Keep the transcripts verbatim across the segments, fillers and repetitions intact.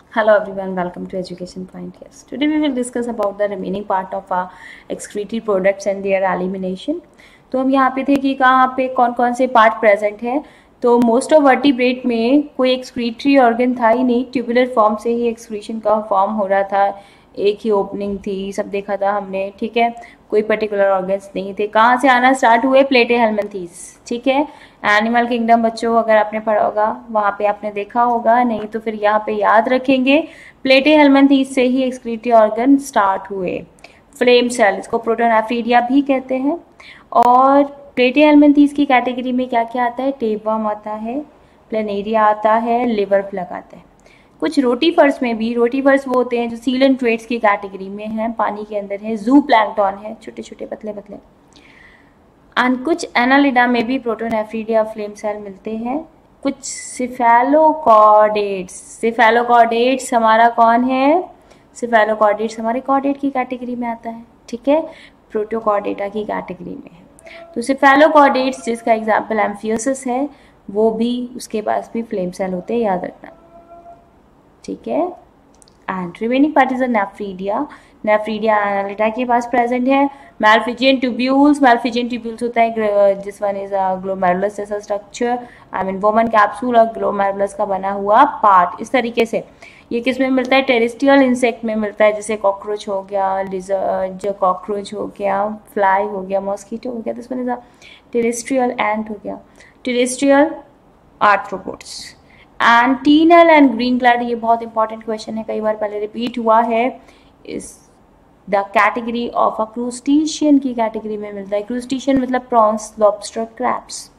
Hello everyone, welcome to Education Point. Yes, today we will discuss about the remaining part of our excretory products and their elimination. तो हम यहाँ पे थे कि कहाँ पे कौन कौन से पार्ट प्रेजेंट है. तो मोस्ट ऑफ वर्टिब्रेट में कोई एक्सक्रीटरी ऑर्गन था ही नहीं, ट्यूबुलर फॉर्म से ही एक्सक्रीशन का फॉर्म हो रहा था, एक ही ओपनिंग थी, सब देखा था हमने. ठीक है, कोई पर्टिकुलर ऑर्गन्स नहीं थे. कहाँ से आना स्टार्ट हुए? प्लेटेहेल्मिन्थीज. ठीक है, एनिमल किंगडम बच्चों अगर आपने पढ़ा होगा वहाँ पे आपने देखा होगा, नहीं तो फिर यहाँ पे याद रखेंगे. प्लेटेहेल्मिन्थीज से ही एक्सक्रीटरी ऑर्गन स्टार्ट हुए. फ्लेम सेल, इसको प्रोटोनेफ्रीडिया भी कहते हैं. और प्लेटेहेल्मिन्थीज की कैटेगरी में क्या क्या आता है? टेपवर्म आता है, प्लेनेरिया आता है, लिवर प्लग आता है. कुछ रोटीफर्स में भी, रोटीफर्स वो होते हैं जो सीलेंट्रेट्स की कैटेगरी में हैं, पानी के अंदर है. जू प्लैंकटन है, छोटे छोटे पतले पतले. एंड कुछ एनालिडा में भी प्रोटोनेफ्रीडिया फ्लेम सेल मिलते हैं. कुछ सिफेलोकॉर्डेट्स, सिफेलोकॉर्डेट्स हमारा कौन है? सिफेलोकॉर्डेट्स हमारे कॉर्डेट की कैटेगरी में आता है. ठीक है, प्रोटोकॉर्डेटा की कैटेगरी में है. तो सिफेलोकॉर्डेट्स जिसका एग्जाम्पल एम्फियोसिस है, वो भी, उसके पास भी फ्लेम सेल होते हैं, याद रखना. ठीक है, and remaining part is nephridia. Nephridia Annelida के पास प्रेजेंट है. मैल्फिजियन ट्यूब्यूल्स, मैल्फिजियन ट्यूब्यूल्स होता है जिस वन इज ग्लोमेरुलस जैसा structure, I mean Bowman capsule और ग्लोमेरुलस का बना हुआ पार्ट. इस तरीके से ये किस में मिलता है? टेरेस्ट्रियल इंसेक्ट में मिलता है, जैसे कॉकरोच हो गया, लिजर्ड, जो कॉकरोच हो गया, फ्लाई हो गया, मॉस्किटो हो गया. This one is a terrestrial ant हो गया, terrestrial arthropods. Antennal and green gland, ये बहुत इंपॉर्टेंट क्वेश्चन है, कई बार पहले रिपीट हुआ है. इस the category of a crustacean की कैटेगरी में मिलता है. क्रूस्टेशियन मतलब prawns, lobster, crabs.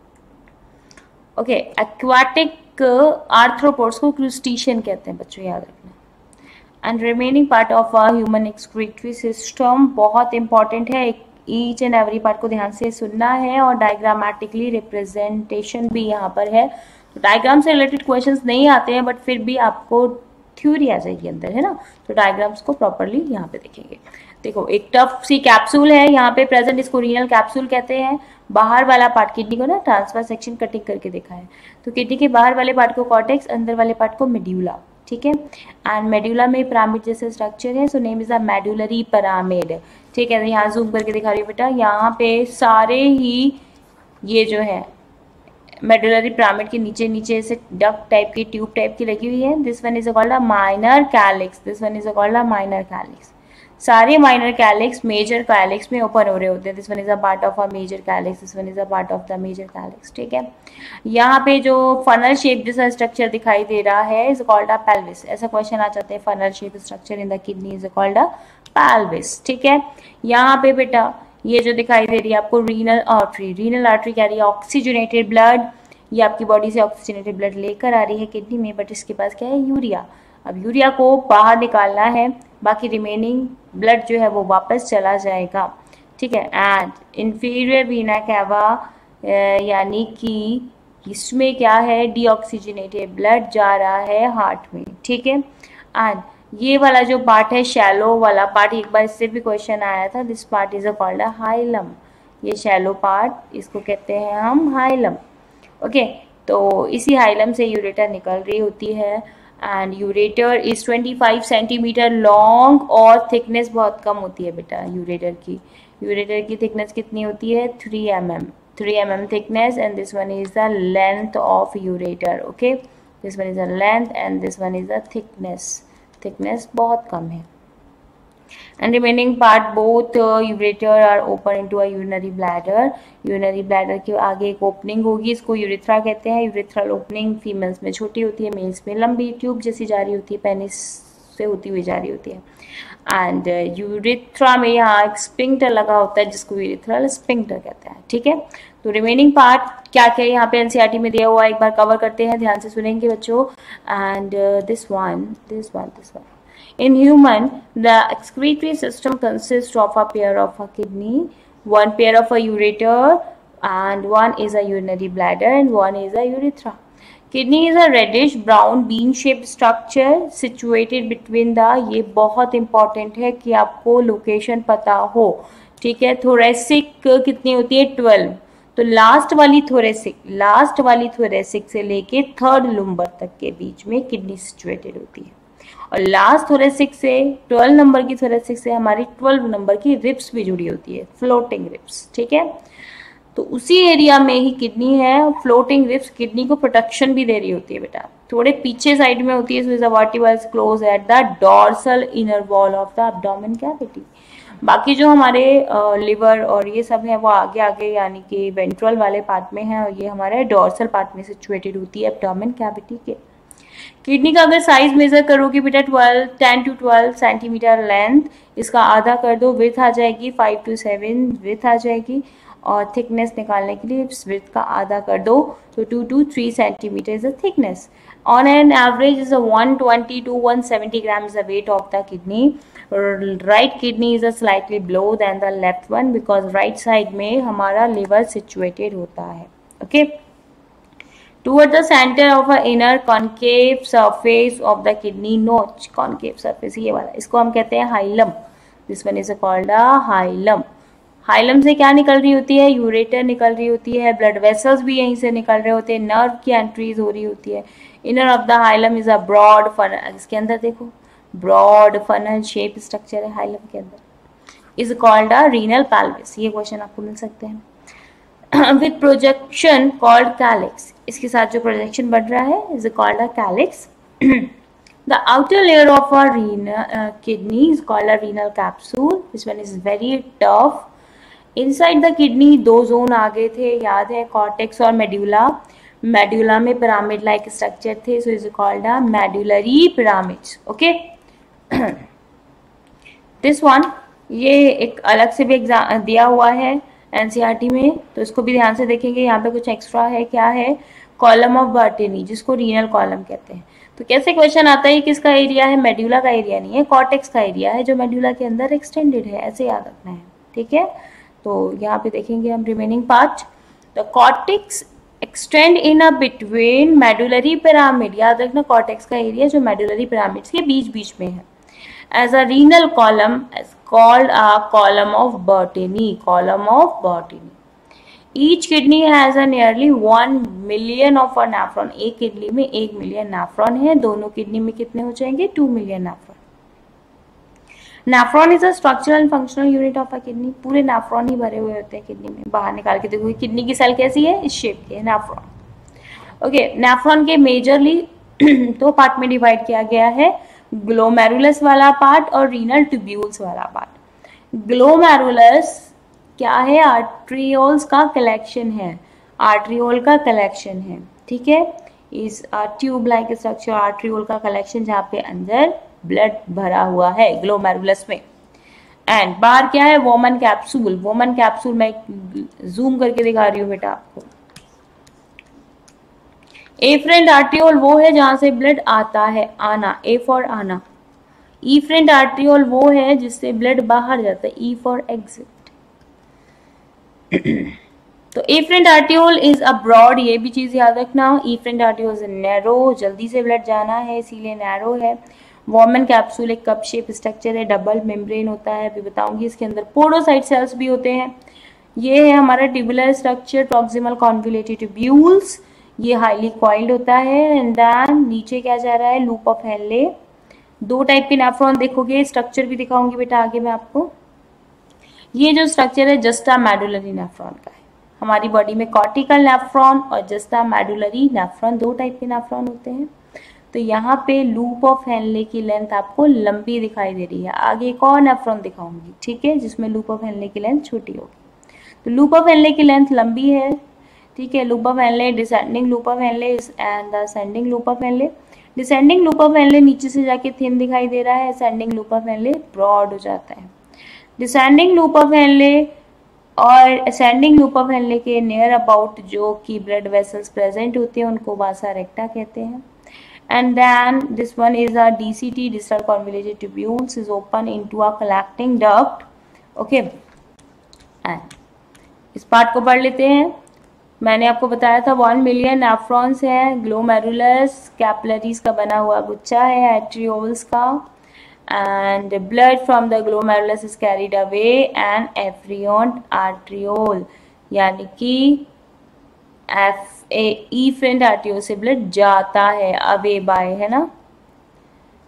Okay, aquatic arthropods को क्रूस्टेशियन कहते हैं बच्चों, याद रखना. And remaining part of a human excretory system बहुत इंपॉर्टेंट है. ईच एंड एवरी पार्ट को ध्यान से सुनना है और डायग्रामेटिकली रिप्रेजेंटेशन भी यहाँ पर है. तो डायग्राम से रिलेटेड क्वेश्चंस नहीं आते हैं, बट फिर भी आपको थ्योरी आ जाएगी अंदर, है ना. तो डायग्राम्स को प्रॉपरली यहाँ पे देखेंगे. देखो, एक टफ सी कैप्सूल है यहाँ पे प्रेजेंट, इसको रीनल कैप्सूल कहते हैं. बाहर वाला पार्ट किडनी को ना ट्रांसफर सेक्शन कटिंग करके देखा है, तो किडनी के बाहर वाले पार्ट को कॉर्टेक्स, अंदर वाले पार्ट को मेड्यूला. ठीक है, एंड मेड्यूला में पिरामिड जैसे स्ट्रक्चर है, so name is a medullary pyramid. ठीक है, यहाँ जूम करके दिखा रही हूँ बेटा, यहाँ पे सारे ही ये जो है मेडुलरी पिरामिड के नीचे नीचे ऐसे डक टाइप की, ट्यूब टाइप की लगी हुई है. This one is called a minor calyx, this one is called a minor calyx. सारे माइनर कैलिक्स मेजर कैलिक्स में ओपन हो रहे होते हैं. This one is a part of a major calyx, this one is a part of the major calyx. ठीक है, यहाँ पे जो फनल शेप जैसा स्ट्रक्चर दिखाई दे रहा है इज कॉल्ड अ पेल्विस. ऐसा क्वेश्चन आ जाते हैं, funnel shape structure in the kidney is called a pelvis. ठीक है, यहाँ पे बेटा ये जो दिखाई दे रही है आपको रीनल आर्टरी, रीनल आर्टरी क्या रही है? Oxygenated blood. ये आपकी बॉडी से ऑक्सीजनेटेड ब्लड लेकर आ रही है किडनी में, बट इसके पास क्या है? यूरिया. अब यूरिया को बाहर निकालना है, बाकी रिमेनिंग ब्लड जो है वो वापस चला जाएगा. ठीक है, एंड इंफीरियर वीना कैवा यानी कि इसमें क्या है? डीऑक्सीजनेटेड ब्लड जा रहा है हार्ट में. ठीक है, एंड ये वाला जो पार्ट है, शैलो वाला पार्ट, एक बार इससे भी क्वेश्चन आया था. This part is called a hilum. ये शैलो पार्ट, इसको कहते हैं हम हाइलम. ओके okay, तो इसी हाइलम से यूरेटर निकल रही होती है. एंड यूरेटर इज पच्चीस सेंटीमीटर लॉन्ग और थिकनेस बहुत कम होती है बेटा यूरेटर की. यूरेटर की थिकनेस कितनी होती है? Three M M, three M M thickness. And this one is the length of ureter. Okay, this one is the length and this one is the thickness. Thickness बहुत कम है. And remaining part both uh, ureter are open into a urinary bladder. urinary bladder के आगे एक opening होगी, इसको urethra कहते हैं. यूरिथ्रल ओपनिंग फीमेल्स में छोटी होती है, मेल्स में लंबी ट्यूब जैसी जा रही होती है, पेनिस से होती हुई जा रही होती है. एंड यूरिथ्रा uh, में यहाँ एक स्पिंक्टर लगा होता है जिसको यूरिथ्रल स्पिंक्टर कहते हैं. ठीक है, तो रिमेनिंग पार्ट क्या क्या यहाँ पे एनसीईआरटी में दिया हुआ है, एक बार कवर करते हैं, ध्यान से सुनेंगे बच्चों. And this one this one this one In human, the excretory system consists of a pair of a kidney, one pair of a ureter, and one is a urinary bladder, and one is a urethra. Kidney is a reddish brown bean-shaped structure situated between the. ये बहुत important है कि आपको location पता हो. ठीक है, thoracic कितनी होती है? ट्वेल्व. तो लास्ट वाली थोरेसिक, लास्ट वाली थोरेसिक से लेके थर्ड लुम्बर तक के बीच में किडनी सिचुएटेड होती है. और लास्ट थोरेसिक से ट्वेल्व नंबर की थोरेसिक से हमारी ट्वेल्व नंबर की रिब्स भी जुड़ी होती है, फ्लोटिंग रिब्स, ठीक है। तो उसी एरिया में ही किडनी है, फ्लोटिंग रिब्स किडनी को प्रोटेक्शन भी दे रही होती है बेटा, थोड़े पीछे साइड में होती है, so is the vertebra is close at the dorsal inner wall of the abdomen cavity. बाकी जो हमारे लिवर और ये सब है वो आगे आगे यानी कि वेंट्रल वाले पार्ट में है, और ये हमारे डॉर्सल पार्ट में सिचुएटेड होती है एब्डोमेन कैविटी के। किडनी का अगर साइज मेजर करोगे बेटा twelve ten to twelve centimetre length, इसका आधा कर दो, विथ आ जाएगी फाइव टू सेवन विथ आ जाएगी, और थिकनेस निकालने के लिए विथ का आधा कर दो तो two to three centimetre is the thickness. On an average is one twenty to one seventy gram is the weight of the kidney. Right kidney is a slightly below than the left one because right side में हमारा liver situated होता है। Okay, toward the centre of a inner concave surface of the kidney notch, concave surface ये वाला, इसको हम कहते हैं hilum. This one is called a hilum. Hilum से क्या निकल रही होती है, यूरेटर निकल रही होती है, ब्लड वेसल्स भी यहीं से निकल रहे होते हैं, नर्व की एंट्रीज हो रही होती है। Inner of the hilum is a broad funnel, इसके अंदर देखो ब्रॉड फनल शेप स्ट्रक्चर है हाइलम के अंदर, is called a renal pelvis. ये क्वेश्चन आपको मिल सकते हैं। विद प्रोजेक्शन कॉल्ड कैलिक्स, इसके साथ जो प्रोजेक्शन बढ़ रहा है is called a calyx. The outer layer of a renal uh, kidney is called a renal capsule. This one is very tough. Inside the kidney दो जोन आ गए थे, याद है, कॉर्टेक्स और मेड्यूला। मेड्यूला में पिरामिड लाइक स्ट्रक्चर थे, so is called a medullary pyramids. Okay, this one ये एक अलग से भी एग्जाम दिया हुआ है एनसीईआरटी में, तो इसको भी ध्यान से देखेंगे। यहाँ पे कुछ एक्स्ट्रा है, क्या है, कॉलम ऑफ बर्टेनी, जिसको रीनल कॉलम कहते हैं। तो कैसे क्वेश्चन आता है, किसका एरिया है, मेड्यूला का एरिया नहीं है, कॉर्टेक्स का एरिया है जो मेड्यूला के अंदर एक्सटेंडेड है, ऐसे याद रखना है, ठीक है। तो यहाँ पे देखेंगे हम remaining part. The cortex extend in a between medullary pyramid, याद रखना कॉर्टेक्स का एरिया जो मेडुलरी पिरामिड्स के बीच बीच में है। As a renal column as called a column of Bertini, column of Bertini. Each kidney has a nearly one million of a nephron, एक किडनी में एक मिलियन नेफ्रॉन है, दोनों किडनी में कितने हो जाएंगे, two million nephron. Nephron is a structural and functional unit of a kidney, पूरे नेफ्रॉन ही भरे हुए होते हैं किडनी में। बाहर निकाल के देखो किडनी की सेल कैसी है, इस शेप की है, नेफ्रॉन। ओके, नेफ्रॉन के मेजरली दो पार्ट में डिवाइड किया गया है, ग्लोमेरुलस वाला पार्ट और रीनल ट्यूब्यूल्स वाला पार्ट। ग्लोमेरुलस क्या है, आर्ट्रियोल्स का कलेक्शन है, आर्ट्रियोल का कलेक्शन है, ठीक है। इस ट्यूब लाइक स्ट्रक्चर आर्ट्रियोल का कलेक्शन जहाँ पे अंदर ब्लड भरा हुआ है ग्लोमेरुलस में। एंड बाहर क्या है, वोमन कैप्सूल, वोमन कैप्सूल मैं जूम करके दिखा रही हूँ बेटा आपको। एफरेंट आर्ट्रियोल वो है जहां से ब्लड आता है, आना, ए फॉर आना। ईफरेंट आर्ट्रियोल वो है जिससे ब्लड बाहर जाता है, ई फॉर एग्जिट। तो afferent arteriole is a broad, ये भी चीज याद रखना। एफरेंट आर्ट्रियोल इज नैरो, जल्दी से ब्लड जाना है इसीलिए नैरो है। वोमन कैप्सूल एक कप शेप स्ट्रक्चर है, डबल मेम्ब्रेन होता है, अभी बताऊंगी। इसके अंदर पोडोसाइट सेल्स भी होते हैं। ये है हमारा tubular structure, proximal convoluted tubules, ये हाईली कॉइल्ड होता है। एंड देन नीचे क्या जा रहा है, लूप ऑफ हेनले। दो टाइप के नेफ्रॉन देखोगे, स्ट्रक्चर भी दिखाऊंगी बेटा आगे मैं आपको। ये जो स्ट्रक्चर है जस्टा मेडुलरी नेफ्रॉन का है। हमारी बॉडी में कॉर्टिकल नेफ्रॉन और जस्टा मेडुलरी नेफ्रॉन, दो टाइप के नेफ्रॉन होते हैं। तो यहाँ पे लूप ऑफ हेनले की लेंथ आपको लंबी दिखाई दे रही है। आगे एक और नेफ्रॉन दिखाऊंगी, ठीक है, जिसमें लूप ऑफ हेनले की लेंथ छोटी होगी। तो लूप ऑफ हेनले की लेंथ लंबी है, ठीक है। Loop of Henle, descending loop of Henle and the ascending loop of Henle. Descending loop of Henle नीचे से जाके थिन दिखाई दे रहा है, ascending loop of Henle broad हो जाता है। डिसेंडिंग लूप ऑफ हेनले और असेंडिंग लूप ऑफ हेनले के नियर अबाउट जो कि ब्लड वेसल्स प्रेजेंट होते हैं उनको वासा रेक्टा कहते हैं। And then this one is a D C T, distal convoluted tubules, is open into a collecting duct. Okay, and इस पार्ट को पढ़ लेते हैं। मैंने आपको बताया था वन मिलियन नेफ्रॉन्स हैं, ग्लोमेरुलस कैपिलरीज का बना हुआ गुच्छा है, एट्रियोल्स का। And blood from the glomerulus is carried away and efferent arteriole, यानी कि एफ ए इफरेंट आर्ट्रियोल से ब्लड जाता है, अवे बाय, है ना।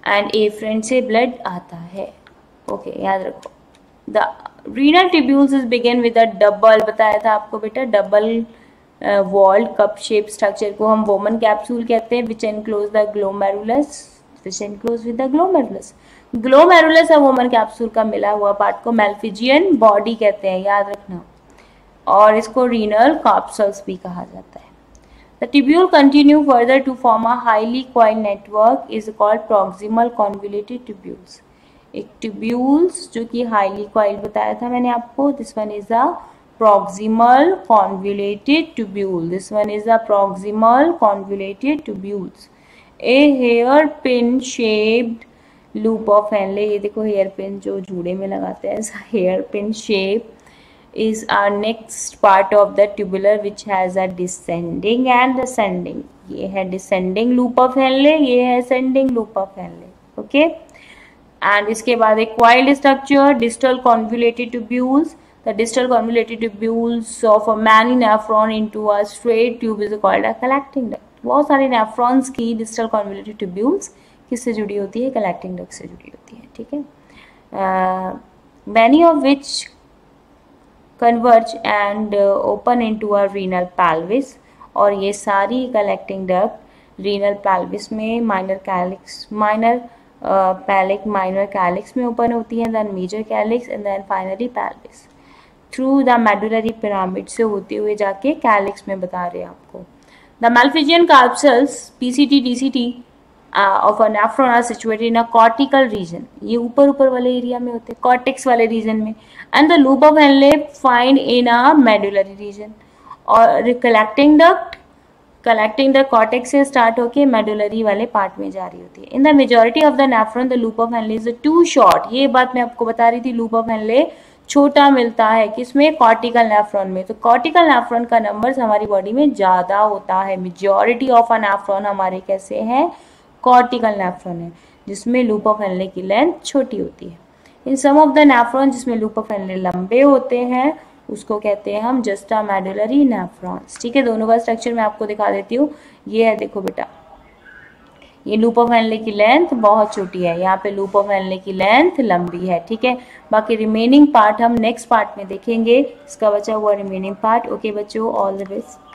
एंड एफरेंट से ब्लड आता है। ओके okay, याद रखो। The renal tubules is begin with a double, बताया था आपको बेटा, double walled cup shape structure को हम वोमन कैप्सूल कहते हैं, which enclose the glomerulus, which enclose with the glomerulus. Glomerulus और वोमन कैप्सूल का मिला हुआ पार्ट को मेल्फिजियन बॉडी कहते हैं, याद रखना, और इसको रीनल कैप्सूल्स भी कहा जाता है। The tubule continue further to form a highly coiled network is called proximal convoluted tubules. एक tubules जो कि highly coiled बताया था मैंने आपको, this one is a proximal convoluted tubule. This one is a proximal convoluted tubules. A hairpin shaped loop of Henle, ये देखो hairpin जो जूड़े में लगाते हैं, hairpin shape is our next part of the tubular which has a descending and ascending. ये है descending loop of Henle, ये है ascending loop of Henle. Okay, and इसके बाद एक coiled structure, distal convoluted tubules. The distal convoluted tubules of a many nephron into a straight tube is called a collecting duct. बहुत सारे nephrons की distal convoluted tubules किससे जुड़ी होती है? collecting duct से जुड़ी होती है, ठीक है। uh, many of which converge and uh, open into a renal pelvis, और ये सारी collecting duct renal pelvis में minor calyx, minor uh, pelvic, minor calyx में open होती हैं, then major calyx and then finally pelvis through the medullary pyramid से होते हुए जाके calyx में बता रहे हैं आपको। The Malpighian capsules P C T D C T uh, of a nephron are situated in a cortical region, ये ऊपर ऊपर वाले एरिया में होते हैं, cortex वाले रीजन में, and the loop of Henle find in a medullary region, और collecting duct collecting the cortex से start होके medullary वाले पार्ट में जा रही होती है। In the majority of the nephron the loop of Henle is too short, ये बात मैं आपको बता रही थी, loop of Henle छोटा मिलता है किसमें? कॉर्टिकल नेफ्रॉन में। तो कॉर्टिकल नेफ्रॉन का नंबर हमारी बॉडी में ज़्यादा होता है, मेजॉरिटी ऑफ अ नेफ्रॉन हमारे कैसे हैं? कॉर्टिकल नेफ्रॉन है, जिसमें लूप ऑफ हेनले की लेंथ छोटी होती है। In some of the nephron जिसमें लूप ऑफ हेनले लंबे होते हैं उसको कहते हैं हम जस्टा मेडुलरी नेफ्रॉन्स, ठीक है। दोनों का स्ट्रक्चर मैं आपको दिखा देती हूँ। ये है, देखो बेटा, ये लूप ऑफ हेनले की लेंथ बहुत छोटी है, यहाँ पे लूप ऑफ हेनले की लेंथ लंबी है, ठीक है। बाकी रिमेनिंग पार्ट हम नेक्स्ट पार्ट में देखेंगे, इसका बचा हुआ रिमेनिंग पार्ट। ओके बच्चों, ऑल द बेस्ट।